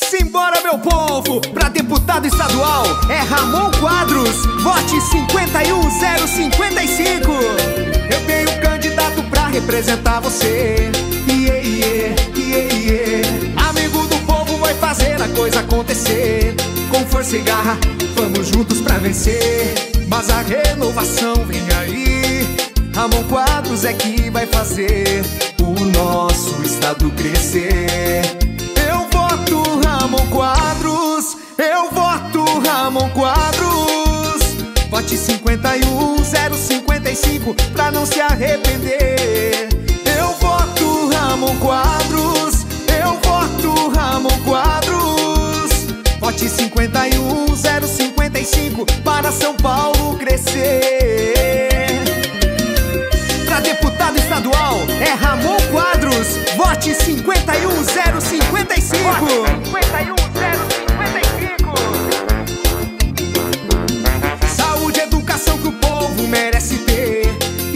Simbora, meu povo, pra deputado estadual é Ramon Quadros, vote 51055. Eu tenho um candidato pra representar você. Amigo do povo, vai fazer a coisa acontecer. Com força e garra, vamos juntos pra vencer. Mas a renovação vem aí. Ramon Quadros é que vai fazer o nosso estado crescer. Eu voto Ramon Quadros, eu voto Ramon Quadros. Vote 51055 pra não se arrepender. Eu voto Ramon Quadros, eu voto Ramon Quadros. Vote 51055 para São Paulo crescer. Pra deputado estadual é Ramon Quadros, vote 51055. Vote 51055. Saúde e educação que o povo merece ter.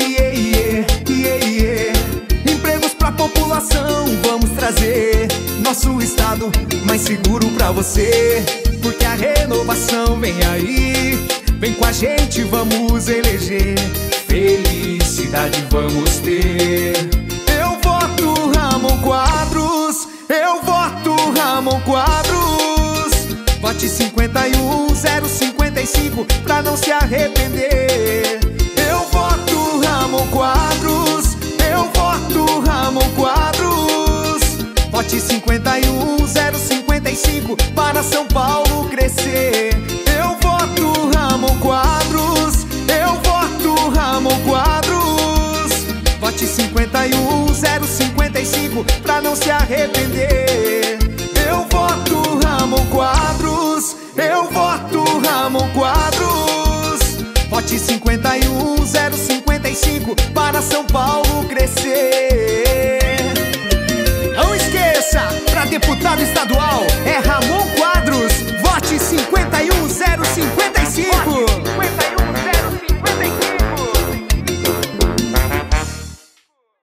Empregos pra população vamos trazer. Nosso estado mais seguro pra você. Porque a renovação vem aí. Vem com a gente, vamos eleger. Felicidade vamos ter. Eu voto Ramon Quadros, eu voto Ramon Quadros. Vote 51055 pra não se arrepender. Eu voto Ramon Quadros, eu voto Ramon Quadros. Vote 51055 para São Paulo crescer. Eu voto Ramon Quadros, eu voto Ramon Quadros. Vote 51055 pra não se arrepender. Eu voto Ramon Quadros, eu voto Ramon Quadros. Vote 51055 para São Paulo crescer.